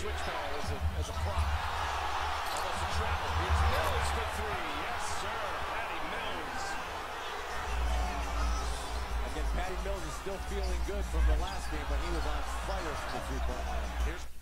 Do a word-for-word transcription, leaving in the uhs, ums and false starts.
switch ball as a, as a prop. Almost a travel. Here's Mills for three. Yes, sir. Patty Mills. Again, Patty Mills is still feeling good from the last game when he was on fire from the three-point line. Here's